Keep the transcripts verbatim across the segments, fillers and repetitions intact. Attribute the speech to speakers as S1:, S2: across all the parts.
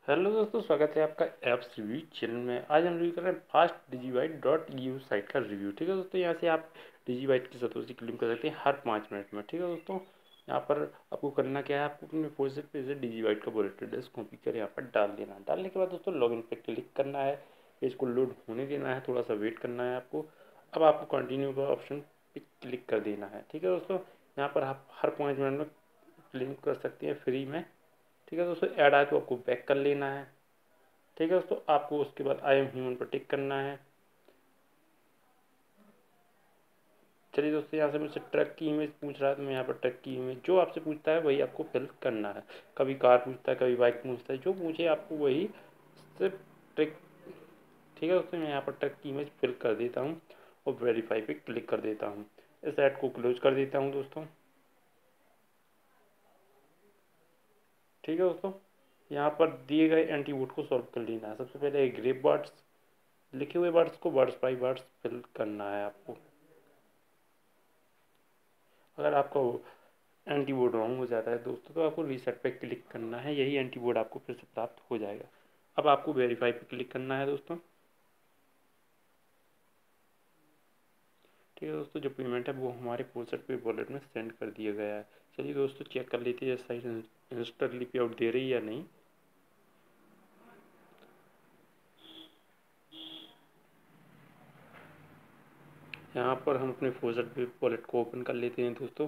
S1: Hello दोस्तों, स्वागत है आपका ऐप्स रिव्यू चैनल में। आज हम रिव्यू कर रहे हैं fast digibyte dot u site का रिव्यू। ठीक है दोस्तों, यहाँ से आप डिजीबाइट की सतोशी क्लेम कर सकते हैं हर पाँच मिनट में। ठीक है दोस्तों, यहाँ पर आपको करना क्या है, आपको अपने फोन पे से डिजीबाइट का वॉलेट एड्रेस कॉपी कर यहाँ पर डाल देना है। डालने के बाद दोस्तों लॉगिन पे क्लिक करना है, इसको लोड होने देना है, थोड़ा सा वेट करना है आपको। अब आपको कंटिन्यू का ऑप्शन पे क्लिक कर देना है। ठीक है दोस्तों, यहाँ पर आप हर पाँच मिनट में क्लेम कर सकते हैं फ्री में। ठीक है दोस्तों, ऐड आए तो आपको बैक कर लेना है। ठीक है दोस्तों, आपको उसके बाद आई एम ह्यूमन पर टिक करना है। चलिए दोस्तों, यहाँ से मुझसे ट्रक की इमेज पूछ रहा है तो मैं यहाँ पर ट्रक की इमेज जो आपसे पूछता है वही आपको फिल करना है। कभी कार पूछता है, कभी बाइक पूछता है, जो पूछे आपको वही सिर्फ ट्रक। ठीक है दोस्तों, मैं यहाँ पर ट्रक की इमेज फिल कर देता हूँ और वेरीफाई पे क्लिक कर देता हूँ। इस ऐड को क्लोज कर देता हूँ दोस्तों। ठीक है दोस्तों, यहाँ पर दिए गए एंटीवोट को सॉल्व कर लेना है। सबसे पहले ग्रेप वर्ड्स लिखे हुए वर्ड्स को वर्ड्स बाई वर्ड्स फिल करना है आपको। अगर आपका एंटीबोर्ड रॉन्ग हो जाता है दोस्तों तो आपको रीसेट पे क्लिक करना है, यही एंटीबोर्ड आपको फिर से प्राप्त हो जाएगा। अब आपको वेरीफाई पे क्लिक करना है दोस्तों। ठीक है दोस्तों, जो पेमेंट है वो हमारे फोरसेट पे वॉलेट में सेंड कर दिया गया है। चलिए दोस्तों, चेक कर लेते हैं साइट इंस्टेंटली पे आउट दे रही है या नहीं। यहाँ पर हम अपने फोरसेट पे वॉलेट को ओपन कर लेते हैं दोस्तों।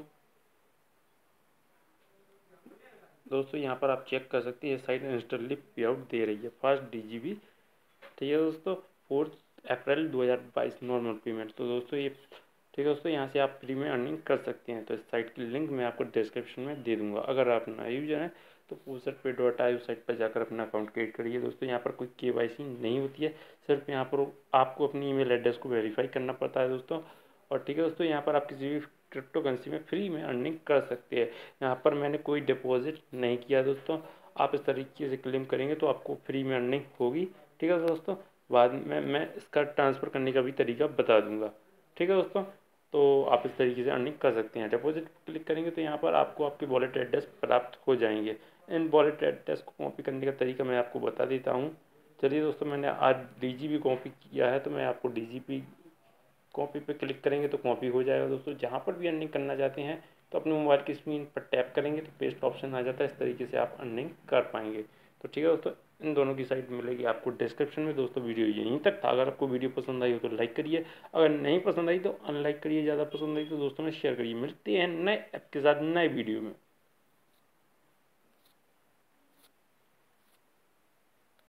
S1: दोस्तों यहाँ पर आप चेक कर सकते हैं साइट इंस्टेंटली पे आउट दे रही है फास्ट डी जी बी। ठीक है दोस्तों, फोर्थ अप्रैल दो हज़ार बाईस नॉर्मल पेमेंट। तो दोस्तों ये ठीक है दोस्तों, यहाँ से आप फ्री में अर्निंग कर सकते हैं। तो इस साइट की लिंक मैं आपको डिस्क्रिप्शन में दे दूंगा। अगर आप नए यूजर हैं तो फोरसेट पे डॉट आई साइट पर जाकर अपना अकाउंट क्रिएट करिए। दोस्तों यहाँ पर कोई के वाई सी नहीं होती है, सिर्फ यहाँ पर आपको अपनी ईमेल एड्रेस को वेरीफाई करना पड़ता है दोस्तों। और ठीक है दोस्तों, यहाँ पर आप किसी भी क्रिप्टो करेंसी में फ्री में अर्निंग कर सकते हैं। यहाँ पर मैंने कोई डिपॉजिट नहीं किया दोस्तों। आप इस तरीके से क्लेम करेंगे तो आपको फ्री में अर्निंग होगी। ठीक है दोस्तों, बाद में मैं इसका ट्रांसफ़र करने का भी तरीका बता दूंगा। ठीक है दोस्तों, तो आप इस तरीके से अर्निंग कर सकते हैं। डिपॉजिट क्लिक करेंगे तो यहाँ पर आपको आपके वॉलेट एड्रेस प्राप्त हो जाएंगे। इन वॉलेट एड्रेस को कॉपी करने का तरीका मैं आपको बता देता हूँ। चलिए दोस्तों, मैंने आज डी जी बी कॉपी किया है तो मैं आपको डी जी पी कॉपी पे क्लिक करेंगे तो कॉपी हो जाएगा दोस्तों। जहाँ पर भी अर्निंग करना चाहते हैं तो अपने मोबाइल की स्क्रीन पर टैप करेंगे तो पेस्ट ऑप्शन आ जाता है। इस तरीके से आप अर्निंग कर पाएंगे। तो ठीक है दोस्तों, इन दोनों की साइट मिलेगी आपको डिस्क्रिप्शन में। दोस्तों वीडियो यहीं तक था। अगर आपको वीडियो पसंद आई हो तो लाइक करिए, अगर नहीं पसंद आई तो अनलाइक करिए, ज़्यादा पसंद आई तो दोस्तों में शेयर करिए। मिलते हैं नए ऐप के साथ नए वीडियो में।